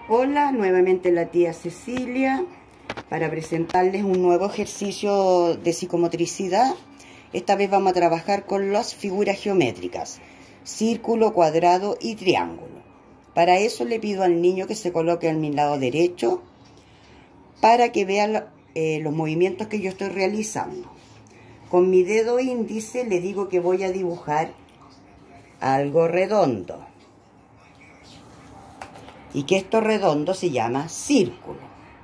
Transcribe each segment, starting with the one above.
Hola, nuevamente la tía Cecilia para presentarles un nuevo ejercicio de psicomotricidad. Esta vez vamos a trabajar con las figuras geométricas, círculo, cuadrado y triángulo. Para eso le pido al niño que se coloque a mi lado derecho para que vea los movimientos que yo estoy realizando. Con mi dedo índice le digo que voy a dibujar algo redondo. Y que esto redondo se llama círculo.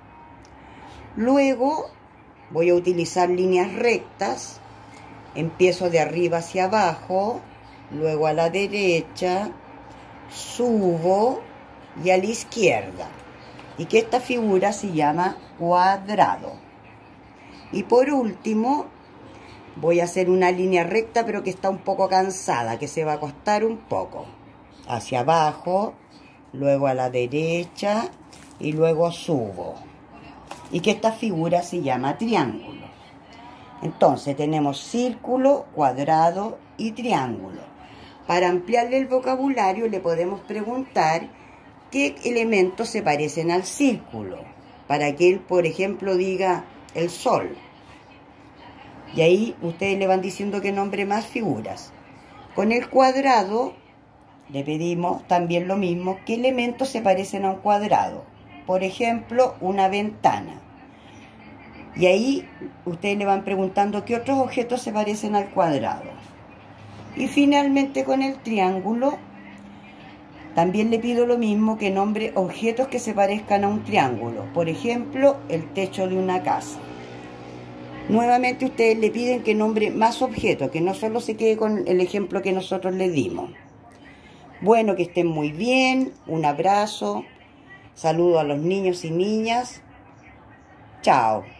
Luego voy a utilizar líneas rectas. Empiezo de arriba hacia abajo, luego a la derecha, subo y a la izquierda. Y que esta figura se llama cuadrado. Y por último, voy a hacer una línea recta pero que está un poco cansada, que se va a acostar un poco. Hacia abajo, luego a la derecha y luego subo. Y que esta figura se llama triángulo. Entonces tenemos círculo, cuadrado y triángulo. Para ampliarle el vocabulario le podemos preguntar qué elementos se parecen al círculo. Para que él, por ejemplo, diga el sol. Y ahí ustedes le van diciendo que nombre más figuras. Con el cuadrado le pedimos también lo mismo, qué elementos se parecen a un cuadrado. Por ejemplo, una ventana. Y ahí ustedes le van preguntando qué otros objetos se parecen al cuadrado. Y finalmente con el triángulo, también le pido lo mismo, que nombre objetos que se parezcan a un triángulo. Por ejemplo, el techo de una casa. Nuevamente ustedes le piden que nombre más objetos, que no solo se quede con el ejemplo que nosotros le dimos. Bueno, que estén muy bien, un abrazo, saludo a los niños y niñas, chao.